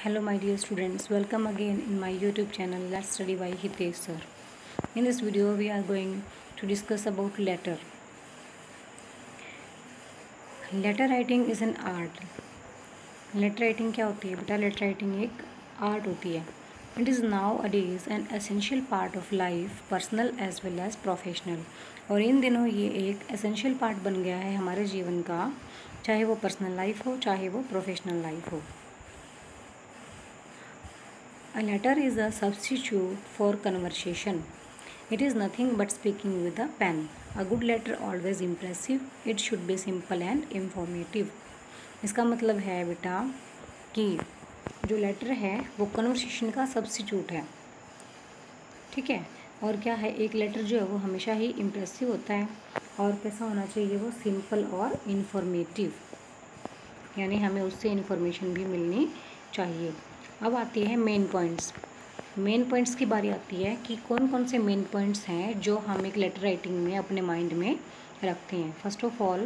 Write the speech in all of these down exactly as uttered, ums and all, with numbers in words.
Hello my dear students, welcome again in my YouTube channel Let's Study by Hitesh sir. In this video we are going to discuss about letter. Letter writing is an art. Letter writing क्या होती है बेटा? Letter writing एक art होती है. It is nowadays an essential part of life, personal as well as professional. और इन दिनों ये एक essential part बन गया है हमारे जीवन का, चाहे वो पर्सनल लाइफ हो चाहे वो प्रोफेशनल लाइफ हो. A letter is a substitute for conversation. It is nothing but speaking with a pen. A good letter always impressive. It should be simple and informative. इसका मतलब है बेटा कि जो लेटर है वो कन्वर्सेशन का सब्स्टिट्यूट है. ठीक है. और क्या है, एक लेटर जो है वो हमेशा ही इम्प्रेसिव होता है. और कैसा होना चाहिए, वो सिंपल और इन्फॉर्मेटिव, यानी हमें उससे इन्फॉर्मेशन भी मिलनी चाहिए. अब आती है मेन पॉइंट्स. मेन पॉइंट्स की बारी आती है कि कौन कौन से मेन पॉइंट्स हैं जो हम एक लेटर राइटिंग में अपने माइंड में रखते हैं. First of all,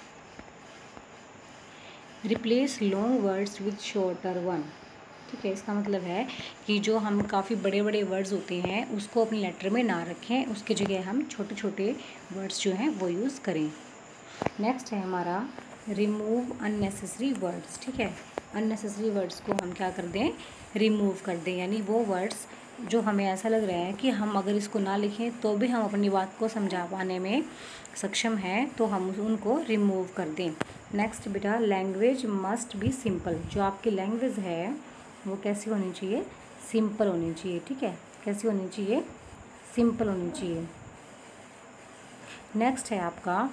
replace long words with shorter one. ठीक है. इसका मतलब है कि जो हम काफ़ी बड़े बड़े वर्ड्स होते हैं उसको अपने लेटर में ना रखें, उसकी जगह हम छोटे छोटे वर्ड्स जो हैं वो यूज़ करें. नेक्स्ट है हमारा रिमूव अननेसेसरी वर्ड्स. ठीक है. अननेसेसरी वर्ड्स को हम क्या कर दें, रिमूव कर दें. यानी वो वर्ड्स जो हमें ऐसा लग रहा है कि हम अगर इसको ना लिखें तो भी हम अपनी बात को समझा पाने में सक्षम हैं, तो हम उनको रिमूव कर दें. नेक्स्ट बेटा, लैंग्वेज मस्ट बी सिंपल. जो आपकी लैंग्वेज है वो कैसी होनी चाहिए, सिंपल होनी चाहिए. ठीक है. कैसी होनी चाहिए, सिंपल होनी चाहिए. नेक्स्ट है आपका,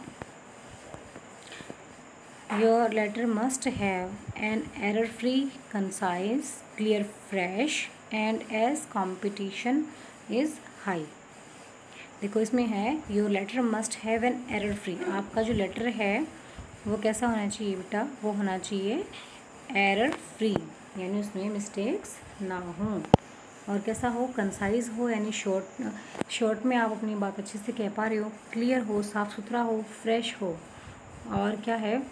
your letter must have an error-free, concise, clear, fresh and as competition is high. देखो इसमें है your letter must have an error-free. आपका जो लेटर है वो कैसा होना चाहिए बेटा, वो होना चाहिए error-free, यानी उसमें मिस्टेक्स ना हों. और कैसा हो, कंसाइज हो, यानी शॉर्ट शॉर्ट में आप अपनी बात अच्छे से कह पा रहे हो, क्लियर हो, साफ़ सुथरा हो, फ्रेश हो. और क्या है,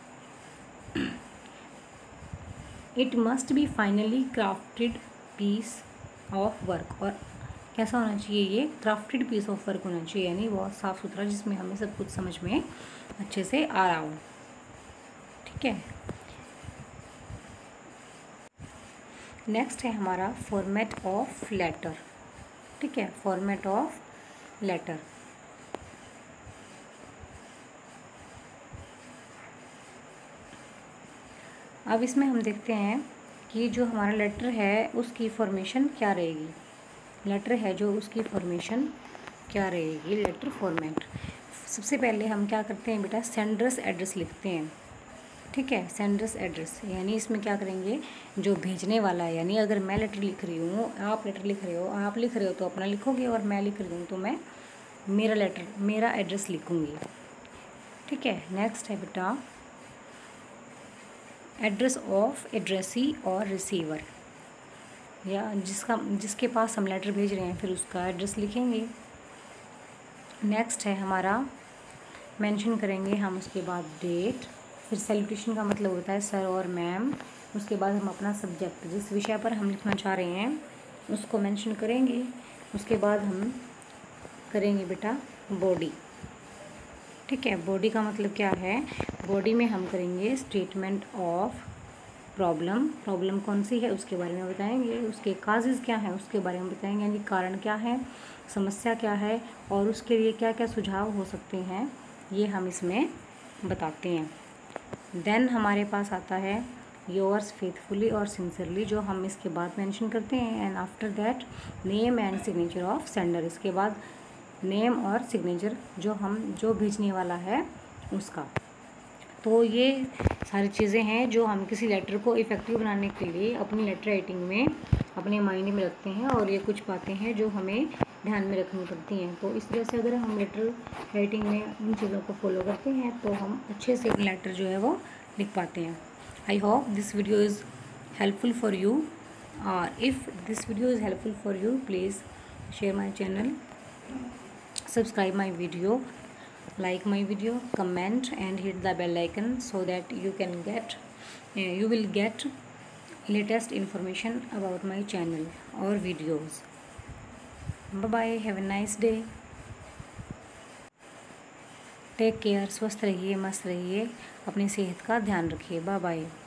it must be finally crafted piece of work. और कैसा होना चाहिए, ये क्राफ्टेड पीस ऑफ वर्क होना चाहिए, यानी बहुत साफ़ सुथरा, जिसमें हमें सब कुछ समझ में अच्छे से आ रहा हो. ठीक है. नेक्स्ट है हमारा फॉर्मेट ऑफ लेटर. ठीक है. Format of letter. अब इसमें हम देखते हैं कि जो हमारा लेटर है उसकी फॉर्मेशन क्या रहेगी. लेटर है जो उसकी फॉर्मेशन क्या रहेगी, लेटर फॉर्मेट. सबसे पहले हम क्या करते हैं बेटा, सेंडर्स एड्रेस लिखते हैं. ठीक है. सेंडर्स एड्रेस, यानी इसमें क्या करेंगे, जो भेजने वाला है, यानी अगर मैं लेटर लिख रही हूँ, आप लेटर लिख रहे हो, आप लिख रहे हो तो अपना लिखोगे, और मैं लिख रही हूँ तो मैं मेरा लेटर, मेरा एड्रेस लिखूँगी. ठीक है. नेक्स्ट है बेटा, एड्रेस ऑफ एड्रेसी और रिसीवर, या जिसका जिसके पास हम लेटर भेज रहे हैं फिर उसका एड्रेस लिखेंगे. नेक्स्ट है हमारा, मेंशन करेंगे हम उसके बाद डेट. फिर सैल्यूटेशन का मतलब होता है सर और मैम. उसके बाद हम अपना सब्जेक्ट, जिस विषय पर हम लिखना चाह रहे हैं उसको मेंशन करेंगे. उसके बाद हम करेंगे बेटा बॉडी. ठीक है. बॉडी का मतलब क्या है, बॉडी में हम करेंगे स्टेटमेंट ऑफ प्रॉब्लम. प्रॉब्लम कौन सी है उसके बारे में बताएंगे, उसके काजेज़ क्या हैं उसके बारे में बताएंगे, यानी कारण क्या है, समस्या क्या है, और उसके लिए क्या क्या सुझाव हो सकते हैं, ये हम इसमें बताते हैं. देन हमारे पास आता है योर्स फेथफुली और सिंसियरली, जो हम इसके बाद मेंशन करते हैं. And after that name and signature of sender. इसके बाद नेम और सिग्नेचर जो हम जो भेजने वाला है उसका. तो ये सारी चीज़ें हैं जो हम किसी लेटर को इफ़ेक्टिव बनाने के लिए अपनी लेटर राइटिंग में अपने माइंड में रखते हैं, और ये कुछ बातें हैं जो हमें ध्यान में रखनी पड़ती हैं. तो इस तरह से अगर हम लेटर राइटिंग में इन चीज़ों को फॉलो करते हैं तो हम अच्छे से एक लेटर जो है वो लिख पाते हैं. I hope this video is helpful for you. और if this video is helpful for you, please share my channel, subscribe my video, like my video, comment and hit the bell icon so that you can get uh, you will get latest information about my channel और videos. Bye bye, have a nice day, take care. स्वस्थ रहिए, मस्त रहिए, अपनी सेहत का ध्यान रखिए। Bye bye.